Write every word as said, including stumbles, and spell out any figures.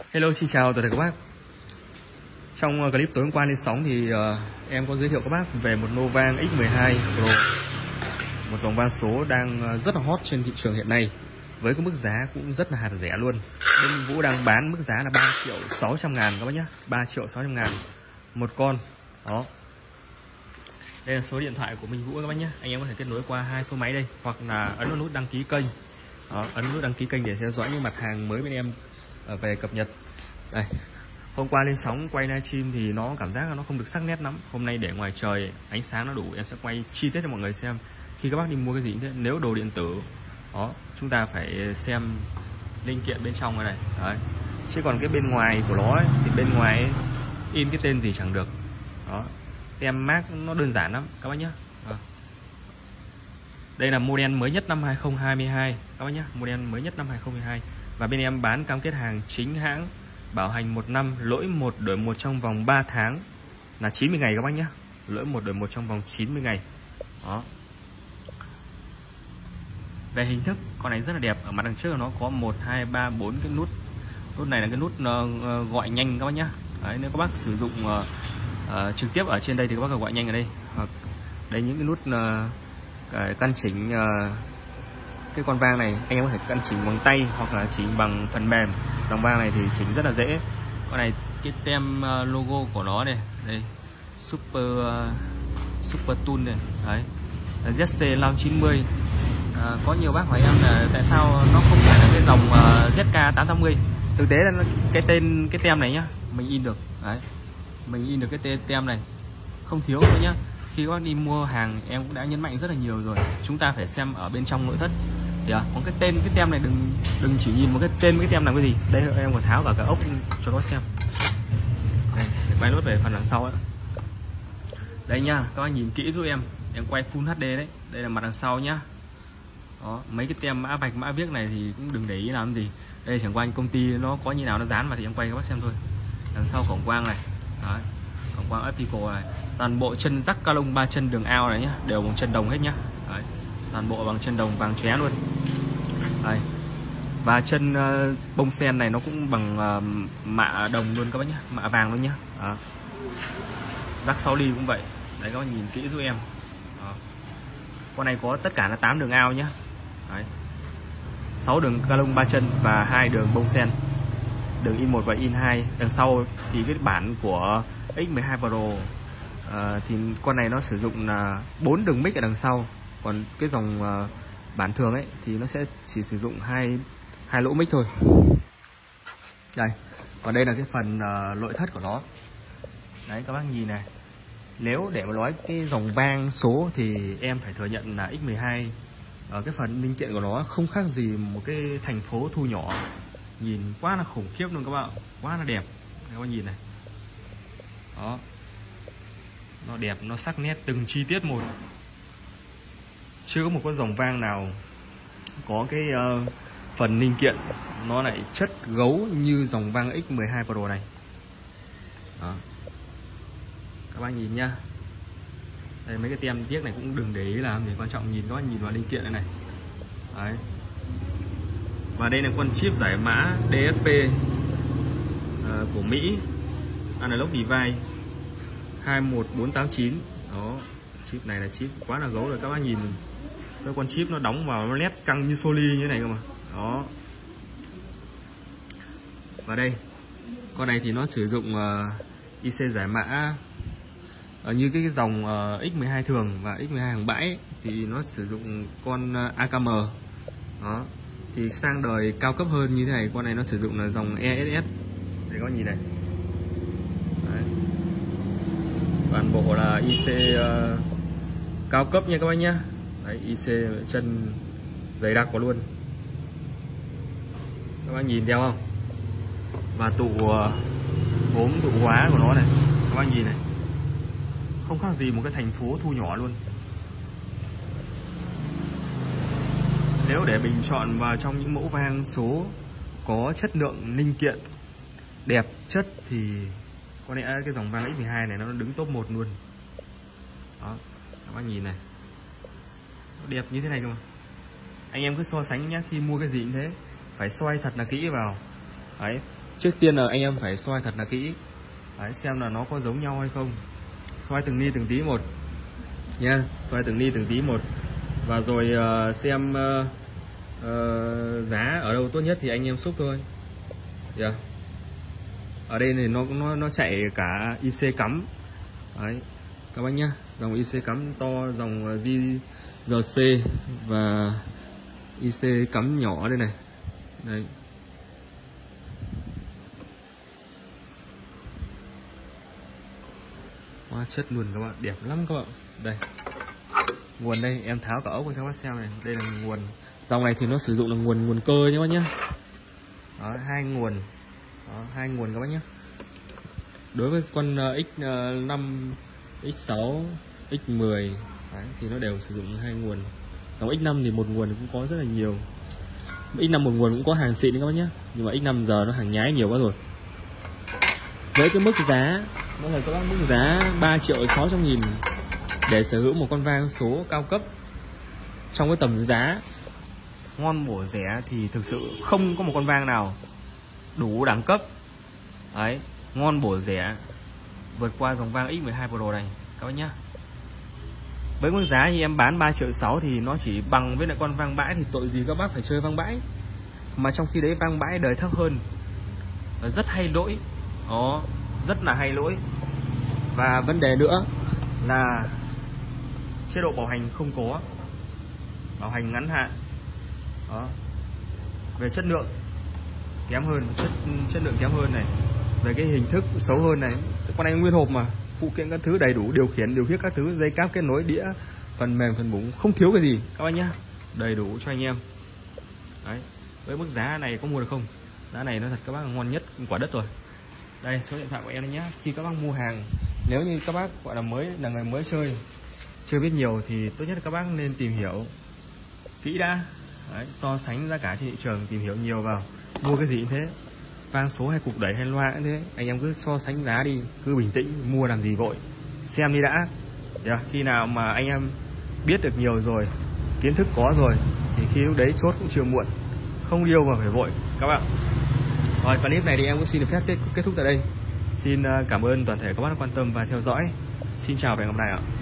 Hello, xin chào tất cả các bác. Trong clip tối hôm qua lên sóng thì uh, em có giới thiệu các bác về một lô vang X mười hai Pro, một dòng vang số đang rất là hot trên thị trường hiện nay, với cái mức giá cũng rất là hạt rẻ luôn. Bên Minh Vũ đang bán mức giá là ba triệu sáu trăm ngàn các bác nhé, ba triệu sáu trăm ngàn một con. Đó. Đây là số điện thoại của Minh Vũ các bác nhé. Anh em có thể kết nối qua hai số máy đây, hoặc là ấn vào nút đăng ký kênh. Đó, ấn nút đăng ký kênh để theo dõi những mặt hàng mới bên em về cập nhật. Đây, hôm qua lên sóng quay livestream thì nó cảm giác là nó không được sắc nét lắm. Hôm nay để ngoài trời ánh sáng nó đủ, em sẽ quay chi tiết cho mọi người xem. Khi các bác đi mua cái gì thế, nếu đồ điện tử đó, chúng ta phải xem linh kiện bên trong này này. Đấy. Chứ còn cái bên ngoài của nó ấy, thì bên ngoài ấy, in cái tên gì chẳng được. Đó, tem mác nó đơn giản lắm các bác nhé. Đây là model mới nhất năm hai không hai hai các bác nhé, model mới nhất năm hai không hai hai. Và bên em bán cam kết hàng chính hãng, bảo hành một năm, lỗi một đổi một trong vòng ba tháng là chín mươi ngày các bác nhé. Lỗi một đổi một trong vòng chín mươi ngày. Đó. Về hình thức, con này rất là đẹp. Ở mặt đằng trước nó có một, hai, ba, bốn cái nút. Nút này là cái nút uh, gọi nhanh các bác nhé. Đấy, nếu các bác sử dụng uh, uh, trực tiếp ở trên đây thì các bác gọi nhanh ở đây. Hoặc đây những cái nút uh, căn chỉnh uh, cái con vang này, anh em có thể căn chỉnh bằng tay hoặc là chỉnh bằng phần mềm. Dòng vang này thì chỉnh rất là dễ. Con này cái tem logo của nó này, đây Super uh, Super Tool này, đấy Z C năm chín mươi. À, có nhiều bác hỏi em là tại sao nó không phải là cái dòng uh, Z K tám tám mươi. Thực tế là cái tên cái tem này nhá, mình in được, đấy, mình in được cái tên tem này không thiếu nữa nhá. Khi các bác đi mua hàng em cũng đã nhấn mạnh rất là nhiều rồi, chúng ta phải xem ở bên trong nội thất. Thì à, có cái tên cái tem này, đừng đừng chỉ nhìn một cái tên cái tem làm cái gì. Đây em còn tháo cả cái ốc cho nó xem. Đây, quay nốt về phần đằng sau ấy. Đây nha, các bác nhìn kỹ giúp em. Em quay Full hát đê đấy. Đây là mặt đằng sau nhá. Đó, mấy cái tem mã vạch mã viết này thì cũng đừng để ý làm gì. Đây chẳng qua công ty nó có như nào nó dán vào thì em quay các bác xem thôi. Đằng sau cổng quang này. Đấy, cổng quang optical này. Toàn bộ chân rắc ca lông ba chân đường ao này nhá, đều bằng chân đồng hết nhá. Đấy, toàn bộ bằng chân đồng vàng chóe luôn. Đây. Và chân uh, bông sen này nó cũng bằng uh, mạ đồng luôn các bác nhá, mạ vàng luôn nhá. Đó. Rắc sau ly cũng vậy. Đấy, các bác nhìn kỹ giúp em. Đó. Con này có tất cả là tám đường ao nhá. Đấy. sáu đường ca lông ba chân và hai đường bông sen. Đường in một và in hai. Đằng sau thì cái bản của X mười hai Pro uh, thì con này nó sử dụng là bốn đường mic ở đằng sau. Còn cái dòng uh, bản thường ấy thì nó sẽ chỉ sử dụng hai hai lỗ mic thôi. Đây, còn đây là cái phần uh, nội thất của nó. Đấy, các bác nhìn này. Nếu để mà nói cái dòng vang số thì em phải thừa nhận là X mười hai ở cái phần linh kiện của nó không khác gì một cái thành phố thu nhỏ. Nhìn quá là khủng khiếp luôn các bạn, quá là đẹp. Các bác nhìn này. Đó. Nó đẹp, nó sắc nét từng chi tiết một. Chưa có một con dòng vang nào có cái uh, phần linh kiện nó lại chất gấu như dòng vang X mười hai Pro này. Đó. Các bác nhìn nhá. Đây, mấy cái tem tiếc này cũng đừng để ý làm gì, quan trọng nhìn nó nhìn vào linh kiện này này. Đấy. Và đây là con chip giải mã D S P uh, của Mỹ, Analog Device hai một bốn tám chín. Đó, chip này là chip quá là gấu rồi, các bác nhìn cái con chip nó đóng vào nó led căng như soli như thế này cơ mà. Đó. Và đây, con này thì nó sử dụng uh, I C giải mã uh, như cái dòng uh, X mười hai thường và X mười hai hàng bãi ấy, thì nó sử dụng con uh, A K M. Đó. Thì sang đời cao cấp hơn như thế này, con này nó sử dụng là dòng E S S. Để các bác nhìn này. Đấy. Toàn bộ là I C uh, cao cấp nha các bác nhá. Đấy, I C chân dày đặc có luôn. Các bác nhìn theo không? Và tụ uh, ốm tụ hóa của nó này, các bác nhìn này, không khác gì một cái thành phố thu nhỏ luôn. Nếu để bình chọn vào trong những mẫu vang số có chất lượng linh kiện đẹp chất thì có lẽ cái dòng vang X mười hai này nó đứng top một luôn. Đó, các bác nhìn này, nó đẹp như thế này cơ mà. Anh em cứ so sánh nhé, khi mua cái gì cũng thế, phải soi thật là kỹ vào. Đấy, Trước tiên là anh em phải soi thật là kỹ. Đấy, xem là nó có giống nhau hay không. Soi từng ly từng tí một nha, soi từng ly từng tí một. Và rồi uh, xem uh, uh, giá ở đâu tốt nhất thì anh em xúc thôi. Yeah. Ở đây thì nó nó nó chạy cả i xê cắm. Đấy các bác nhá, dòng i xê cắm to, dòng giê xê và i xê cắm nhỏ đây này. Đấy. Hóa chất luôn các bạn, đẹp lắm các bạn. Đây. Nguồn đây, em tháo cả ốc cho các bác xem này. Đây là nguồn. Dòng này thì nó sử dụng là nguồn nguồn cơ nhé các bác nhá. Đó, hai nguồn. Đó, hai nguồn các bác nhé. Đối với con X năm, X sáu, X mười đấy, thì nó đều sử dụng hai nguồn. Dòng X năm thì một nguồn cũng có rất là nhiều. X năm một nguồn cũng có hàng xịn đấy các bác nhé. Nhưng mà X năm giờ nó hàng nhái nhiều quá rồi. Với cái mức giá, nó là các bác mức giá ba triệu sáu trăm nghìn để sở hữu một con vang số cao cấp trong cái tầm giá ngon bổ rẻ thì thực sự không có một con vang nào đủ đẳng cấp. Đấy, ngon bổ rẻ vượt qua dòng vang X mười hai Pro này các bác nhá. Với mức giá như em bán ba triệu sáu thì nó chỉ bằng với lại con vang bãi, thì tội gì các bác phải chơi vang bãi. Mà trong khi đấy vang bãi đời thấp hơn và rất hay lỗi. Đó, rất là hay lỗi. Và vấn đề nữa là chế độ bảo hành không có, bảo hành ngắn hạn. Đó. Về chất lượng kém hơn, chất chất lượng kém hơn này. Về cái hình thức xấu hơn này. Con này nguyên hộp mà, phụ kiện các thứ đầy đủ, điều khiển điều khiển các thứ, dây cáp kết nối, đĩa, phần mềm, phần búng, không thiếu cái gì các bác nhá, đầy đủ cho anh em. Đấy, với mức giá này có mua được không? Giá này nó thật các bác là ngon nhất quả đất rồi. Đây số điện thoại của em đấy nhá. Khi các bác mua hàng, nếu như các bác gọi là mới, là người mới chơi, chưa biết nhiều thì tốt nhất là các bác nên tìm hiểu kỹ đã. Đấy, so sánh giá cả trên thị trường, tìm hiểu nhiều vào. Mua cái gì cũng thế, vang số hay cục đẩy hay loa cũng thế, anh em cứ so sánh giá đi, cứ bình tĩnh, mua làm gì vội, xem đi đã. Yeah, khi nào mà anh em biết được nhiều rồi, kiến thức có rồi thì khi lúc đấy chốt cũng chưa muộn, không điêu mà phải vội các bạn. Rồi, clip này thì em cũng xin được phép kết thúc tại đây. Xin cảm ơn toàn thể các bác quan tâm và theo dõi. Xin chào và hẹn gặp lại ạ.